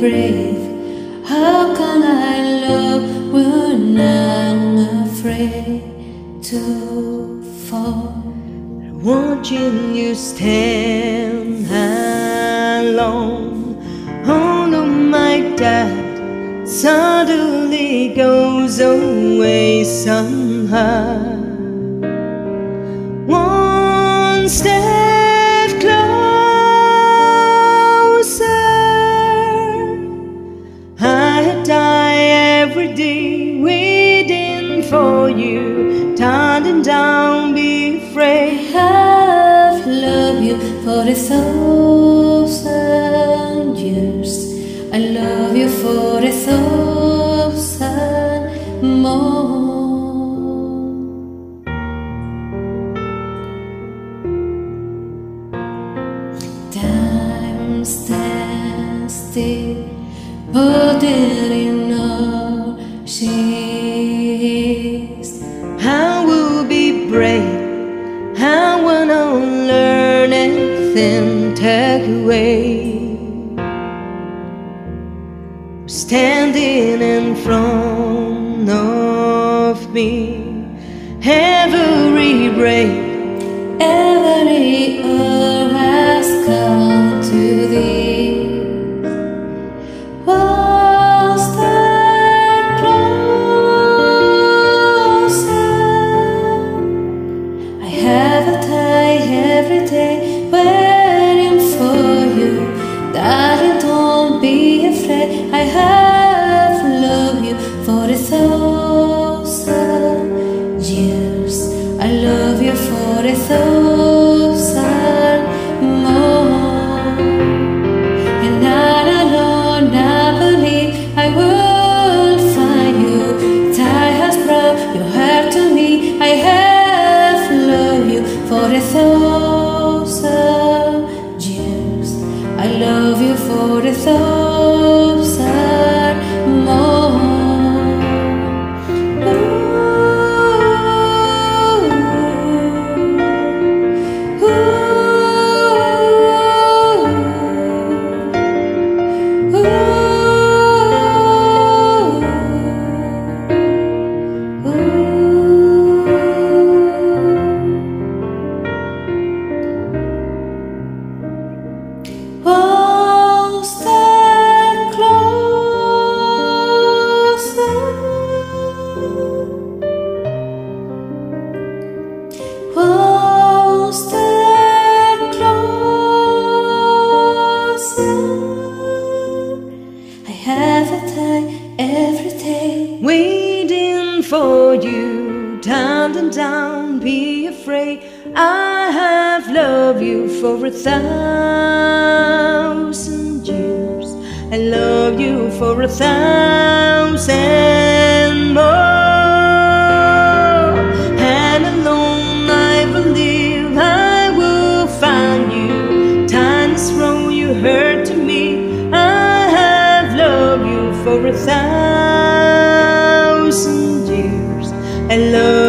brave. How can I love when I'm afraid to fall? Watching you stand alone, all of my doubt suddenly goes away somehow. One step closer, I die every day waiting for you. Turning down, be afraid. I've loved you for 1,000 years. I love you for 1,000 more. Time stands still, but it in all she is. I will be brave. I wanna learn anything, take away. Standing in front of me, every breath, Every hour has come to thee. One step closer. I have a tie every day waiting for you. Darling, don't be afraid. I have loved you for 1,000 years. I love you for 1,000 more. And not alone, I believe I will find you. Time has brought your heart to me. I have loved you for 1,000 years. I love you for 1,000 more. One step closer. One step closer. I have a time every day waiting for you. Turning down, be afraid. I have loved you for 1,000 years. I love you for 1,000 more. And alone I believe I will find you. Times wrong, you hurt to me. I have loved you for 1,000 years. I love